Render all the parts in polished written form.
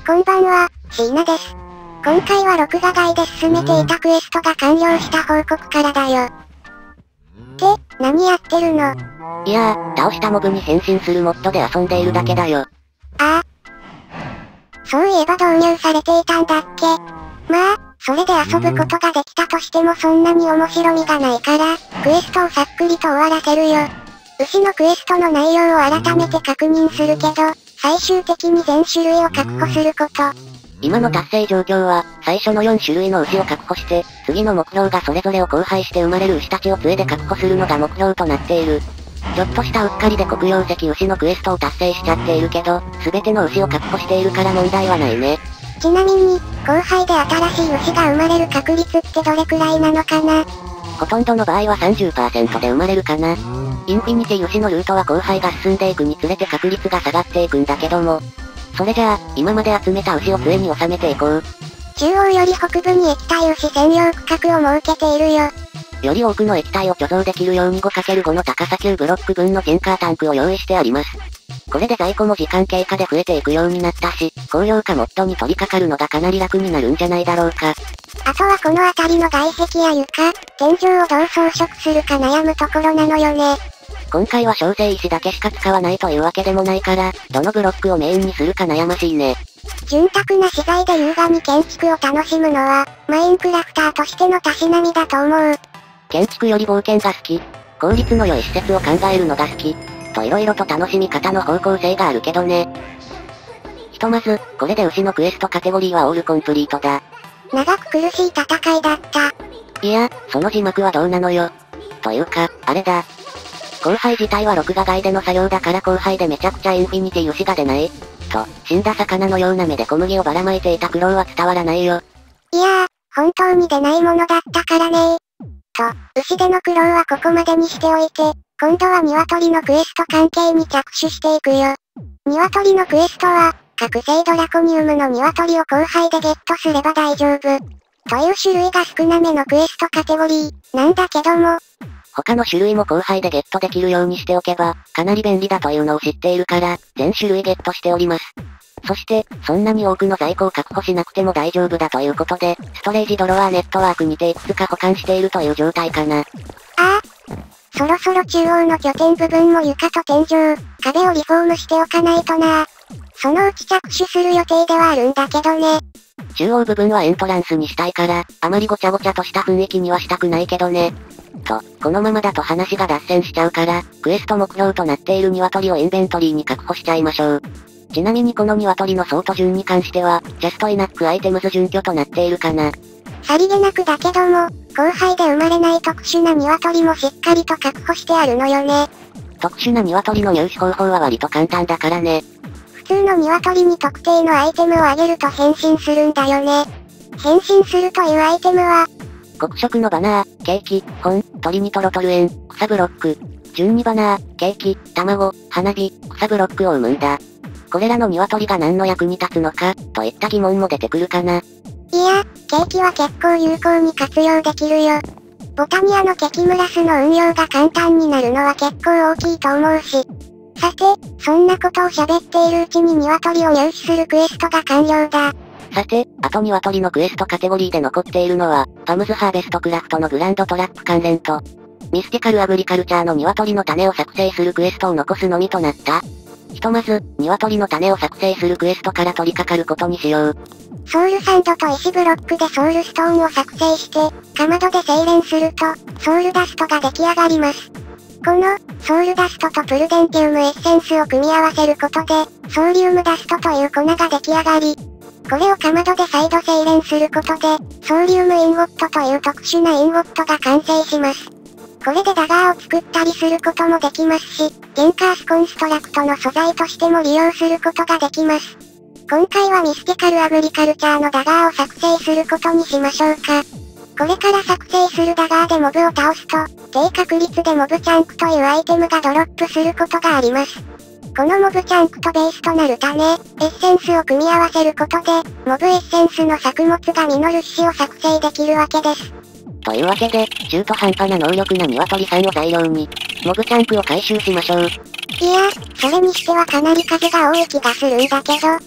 こんばんは、椎名です。今回は録画外で進めていたクエストが完了した報告からだよ。って、何やってるの？ いやー、倒したモブに変身するモッドで遊んでいるだけだよ。 ああ。そういえば導入されていたんだっけ。まあ、それで遊ぶことができたとしてもそんなに面白みがないから、クエストをさっくりと終わらせるよ。牛のクエストの内容を改めて確認するけど、最終的に全種類を確保すること。 今の達成状況は、最初の4種類の牛を確保して、次の目標がそれぞれを交配して生まれる牛たちを杖で確保するのが目標となっている。ちょっとしたうっかりで黒曜石牛のクエストを達成しちゃっているけど、すべての牛を確保しているから問題はないね。 ちなみに、交配で新しい牛が生まれる確率ってどれくらいなのかな？ ほとんどの場合は 30% で生まれるかな。インフィニティ牛のルートは交配が進んでいくにつれて確率が下がっていくんだけども。それじゃあ、今まで集めた牛を杖に収めていこう。 中央より北部に液体牛専用区画を設けているよ。 より多くの液体を貯蔵できるように 5×5 の高さ9ブロック分のジェンカータンクを用意してあります。これで在庫も時間経過で増えていくようになったし、高量化モッドに取り掛かるのがかなり楽になるんじゃないだろうか。 あとはこの辺りの外壁や床、天井をどう装飾するか悩むところなのよね。 今回は小生石だけしか使わないというわけでもないから、どのブロックをメインにするか悩ましいね。 潤沢な資材で優雅に建築を楽しむのは、マインクラフターとしてのたしなみだと思う。 建築より冒険が好き。効率の良い施設を考えるのが好き。と色々と楽しみ方の方向性があるけどね。ひとまず、これで牛のクエストカテゴリーはオールコンプリートだ。 長く苦しい戦いだった。 いや、その字幕はどうなのよ。というか、あれだ。交配自体は録画外での作業だから交配でめちゃくちゃインフィニティ牛が出ない。と、死んだ魚のような目で小麦をばらまいていた苦労は伝わらないよ。 いやー、本当に出ないものだったからねと、牛での苦労はここまでにしておいて、今度は鶏のクエスト関係に着手していくよ。鶏のクエストは、覚醒ドラコニウムの鶏を交配でゲットすれば大丈夫。という種類が少なめのクエストカテゴリー、なんだけども。 他の種類も交配でゲットできるようにしておけば、かなり便利だというのを知っているから、全種類ゲットしております。そして、そんなに多くの在庫を確保しなくても大丈夫だということで、ストレージドロワーネットワークにていくつか保管しているという状態かな。 ああ。そろそろ中央の拠点部分も床と天井、壁をリフォームしておかないとな。そのうち着手する予定ではあるんだけどね。 中央部分はエントランスにしたいから、あまりごちゃごちゃとした雰囲気にはしたくないけどね。と、このままだと話が脱線しちゃうから、クエスト目標となっている鶏をインベントリーに確保しちゃいましょう。ちなみにこの鶏のソート順に関しては、ジャストイナックアイテムズ準拠となっているかな。 さりげなくだけども、交配で生まれない特殊な鶏もしっかりと確保してあるのよね。 特殊な鶏の入手方法は割と簡単だからね。 普通の鶏に特定のアイテムをあげると変身するんだよね。変身するというアイテムは、 黒色のバナー、ケーキ、本、鳥にトロトル円、草ブロック。順にバナー、ケーキ、卵、花火、草ブロックを生むんだ。これらの鶏が何の役に立つのか、といった疑問も出てくるかな。 いや、ケーキは結構有効に活用できるよ。ボタニアのケキムラスの運用が簡単になるのは結構大きいと思うし。さて、そんなことを喋っているうちに鶏を入手するクエストが完了だ。 さて、あと鶏のクエストカテゴリーで残っているのは、パムズハーベストクラフトのグランドトラップ関連と、ミスティカルアグリカルチャーの鶏の種を作成するクエストを残すのみとなった。ひとまず、鶏の種を作成するクエストから取り掛かることにしよう。 ソウルサンドと石ブロックでソウルストーンを作成して、かまどで精錬すると、ソウルダストが出来上がります。この、ソウルダストとプルデンティウムエッセンスを組み合わせることで、ソウリウムダストという粉が出来上がり、これをかまどで再度精錬することで、ソウリウムインゴットという特殊なインゴットが完成します。これでダガーを作ったりすることもできますし、ゲンカースコンストラクトの素材としても利用することができます。今回はミスティカルアグリカルチャーのダガーを作成することにしましょうか。これから作成するダガーでモブを倒すと、低確率でモブチャンクというアイテムがドロップすることがあります。このモブチャンクとベースとなる種、エッセンスを組み合わせることで、モブエッセンスの作物が実る種子を作成できるわけです。 というわけで、中途半端な能力な鶏さんを材料に、モブチャンクを回収しましょう。 いや、それにしてはかなり数が多い気がするんだけど。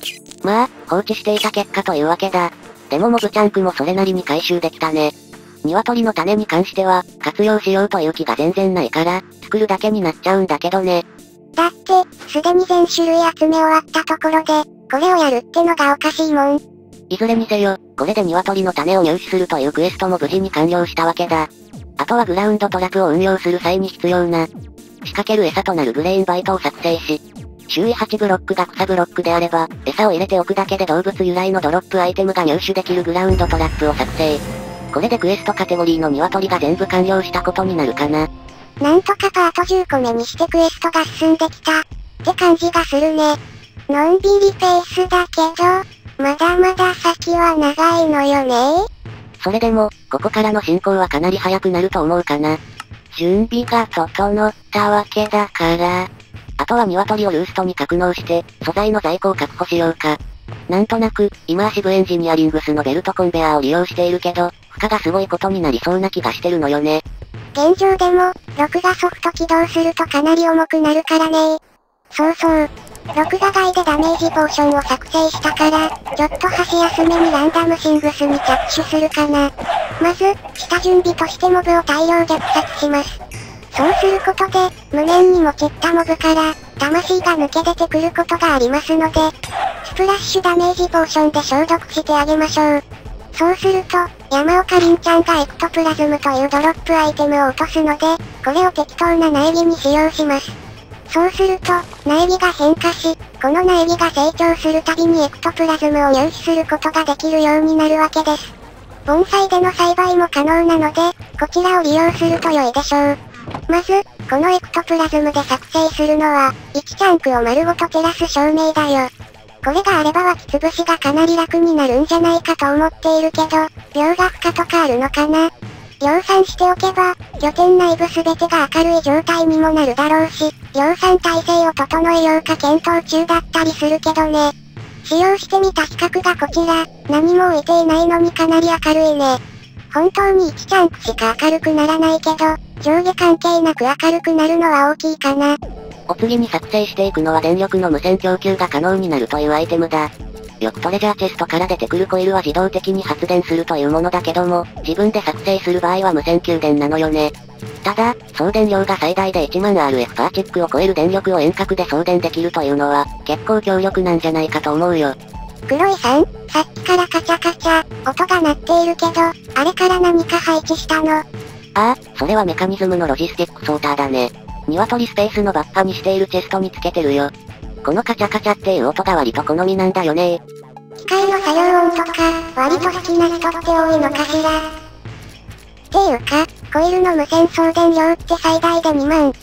まあ、放置していた結果というわけだ。でもモブチャンクもそれなりに回収できたね。鶏の種に関しては、活用しようという気が全然ないから、作るだけになっちゃうんだけどね。 だって、すでに全種類集め終わったところで、これをやるってのがおかしいもん。 いずれにせよ、これで鶏の種を入手するというクエストも無事に完了したわけだ。あとはグラウンドトラップを運用する際に必要な、仕掛ける餌となるブレインバイトを作成し、周囲8ブロックが草ブロックであれば、餌を入れておくだけで動物由来のドロップアイテムが入手できるグラウンドトラップを作成。これでクエストカテゴリーの鶏が全部完了したことになるかな。 なんとかパート10個目にしてクエストが進んできた、って感じがするね。のんびりペースだけど、まだまだ先は長いのよね。 それでも、ここからの進行はかなり早くなると思うかな。準備が整ったわけだから。あとは鶏をルーストに格納して、素材の在庫を確保しようか。なんとなく、イマーシブエンジニアリングスのベルトコンベアを利用しているけど、負荷がすごいことになりそうな気がしてるのよね。 現状でも、録画ソフト起動するとかなり重くなるからね。そうそう。録画外でダメージポーションを作成したから、ちょっと箸休めにランダムシングスに着手するかな。まず、下準備としてモブを大量で捕殺します。そうすることで、無念にも散ったモブから、魂が抜け出てくることがありますので、スプラッシュダメージポーションで消毒してあげましょう。そうすると、山岡凛ちゃんがエクトプラズムというドロップアイテムを落とすので、これを適当な苗木に使用します。そうすると、苗木が変化し、この苗木が成長するたびにエクトプラズムを入手することができるようになるわけです。盆栽での栽培も可能なので、こちらを利用すると良いでしょう。まず、このエクトプラズムで作成するのは、1チャンクを丸ごと照らす照明だよ。これがあれば湧き潰しがかなり楽になるんじゃないかと思っているけど、秒が負荷とかあるのかな。量産しておけば、拠点内部すべてが明るい状態にもなるだろうし、量産体制を整えようか検討中だったりするけどね。使用してみた比較がこちら、何も置いていないのにかなり明るいね。本当に1チャンクしか明るくならないけど、上下関係なく明るくなるのは大きいかな。 お次に作成していくのは電力の無線供給が可能になるというアイテムだ。よくトレジャーチェストから出てくるコイルは自動的に発電するというものだけども、自分で作成する場合は無線給電なのよね。ただ、送電量が最大で1万 RF パーチックを超える電力を遠隔で送電できるというのは、結構強力なんじゃないかと思うよ。 黒井さん、さっきからカチャカチャ、音が鳴っているけど、あれから何か配置したの？ ああ、それはメカニズムのロジスティックソーターだね。鶏スペースのバッファにしているチェストにつけてるよ。このカチャカチャっていう音が割と好みなんだよね。 機械の作業音とか、割と好きな人って多いのかしら。っていうか、コイルの無線送電量って最大で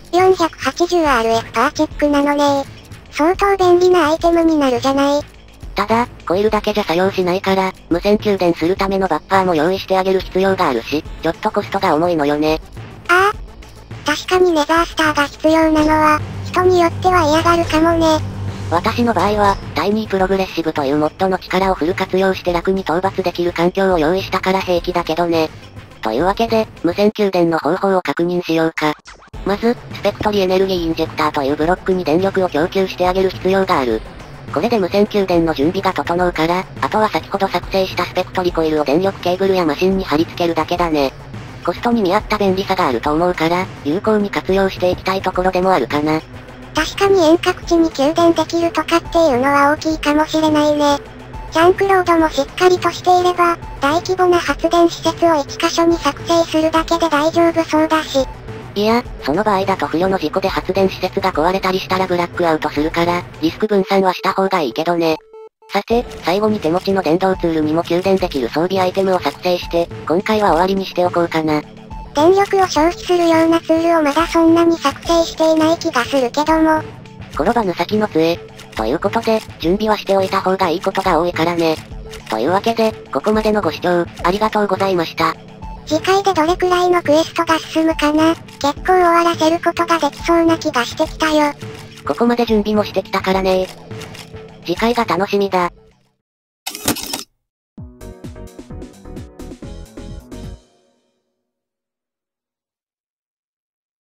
2480RF パーチックなのね。相当便利なアイテムになるじゃない。 ただ、コイルだけじゃ作用しないから、無線給電するためのバッファーも用意してあげる必要があるし、ちょっとコストが重いのよね。 ああ。確かにネザースターが必要なのは、人によっては嫌がるかもね。 私の場合は、タイニープログレッシブというモッドの力をフル活用して楽に討伐できる環境を用意したから平気だけどね。というわけで、無線給電の方法を確認しようか。まず、スペクトリエネルギーインジェクターというブロックに電力を供給してあげる必要がある。これで無線給電の準備が整うから、あとは先ほど作成したスペクトリコイルを電力ケーブルやマシンに貼り付けるだけだね。コストに見合った便利さがあると思うから、有効に活用していきたいところでもあるかな。 確かに遠隔地に給電できるとかっていうのは大きいかもしれないね。チャンクロードもしっかりとしていれば、大規模な発電施設を1箇所に作成するだけで大丈夫そうだし。 いや、その場合だと不慮の事故で発電施設が壊れたりしたらブラックアウトするから、リスク分散はした方がいいけどね。さて、最後に手持ちの電動ツールにも給電できる装備アイテムを作成して、今回は終わりにしておこうかな。 電力を消費するようなツールをまだそんなに作成していない気がするけども。 転ばぬ先の杖。ということで、準備はしておいた方がいいことが多いからね。というわけで、ここまでのご視聴、ありがとうございました。 次回でどれくらいのクエストが進むかな。結構終わらせることができそうな気がしてきたよ。 ここまで準備もしてきたからね。次回が楽しみだ。